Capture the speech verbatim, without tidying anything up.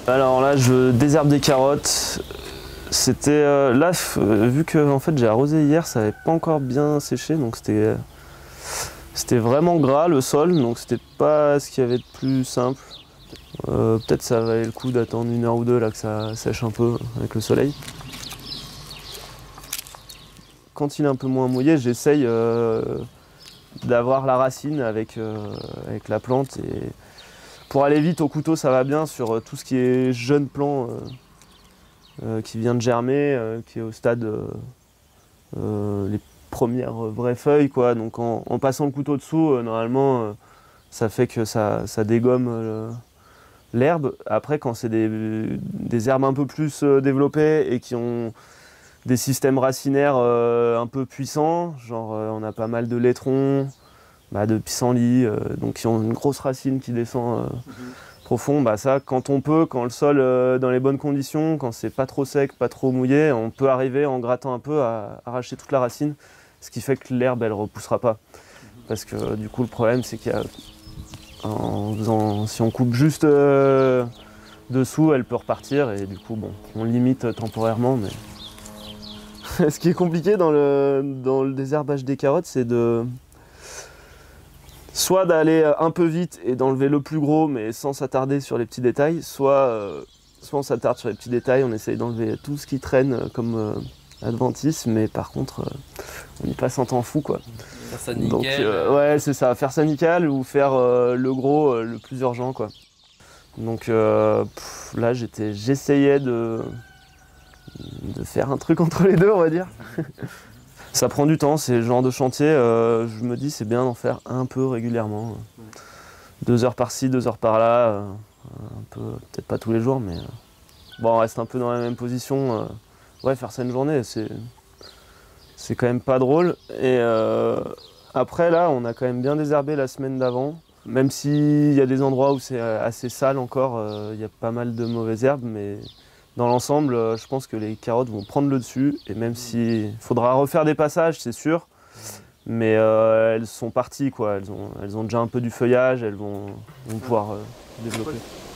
Alors là, je désherbe des carottes. C'était euh, là, vu que en fait, j'ai arrosé hier, ça n'avait pas encore bien séché, donc c'était euh, c'était vraiment gras le sol, donc c'était pas ce qu'il y avait de plus simple. Euh, Peut-être ça valait le coup d'attendre une heure ou deux là que ça sèche un peu avec le soleil. Quand il est un peu moins mouillé, j'essaye euh, d'avoir la racine avec, euh, avec la plante. Et pour aller vite au couteau, ça va bien sur tout ce qui est jeune plant. Euh, Euh, qui vient de germer, euh, qui est au stade euh, euh, les premières vraies feuilles, quoi. Donc en, en passant le couteau dessous, euh, normalement, euh, ça fait que ça, ça dégomme euh, l'herbe. Après, quand c'est des, des herbes un peu plus euh, développées et qui ont des systèmes racinaires euh, un peu puissants, genre euh, on a pas mal de laitrons, bah, de pissenlits, euh, donc qui ont une grosse racine qui descend. Euh, mmh. Profond, bah ça, quand on peut, quand le sol euh, dans les bonnes conditions, quand c'est pas trop sec, pas trop mouillé, on peut arriver en grattant un peu à arracher toute la racine, ce qui fait que l'herbe elle repoussera pas. Parce que euh, du coup le problème c'est qu'il y a, en faisant, si on coupe juste euh, dessous, elle peut repartir et du coup bon, on limite temporairement. Mais ce qui est compliqué dans le, dans le désherbage des carottes, c'est de soit d'aller un peu vite et d'enlever le plus gros mais sans s'attarder sur les petits détails, soit, euh, soit on s'attarde sur les petits détails, on essaye d'enlever tout ce qui traîne comme euh, adventice, mais par contre euh, on y passe un temps fou quoi. Faire ça nickel. Donc euh, ouais c'est ça, faire ça nickel ou faire euh, le gros euh, le plus urgent quoi. Donc euh, pff, là j'étais, j'essayais de, de faire un truc entre les deux on va dire. Ça prend du temps, c'est le genre de chantier, euh, je me dis c'est bien d'en faire un peu régulièrement. Ouais. Deux heures par-ci, deux heures par-là, euh, un peu, peut-être pas tous les jours, mais euh, bon, on reste un peu dans la même position. Euh, ouais, faire ça une journée, c'est c'est quand même pas drôle. Et euh, après là, on a quand même bien désherbé la semaine d'avant. Même s'il y a des endroits où c'est assez sale encore, il euh, y a pas mal de mauvaises herbes, mais dans l'ensemble, euh, je pense que les carottes vont prendre le dessus, et même s'il faudra refaire des passages, c'est sûr, mais euh, elles sont parties, quoi. Elles ont, elles ont déjà un peu du feuillage, elles vont, vont pouvoir euh, développer.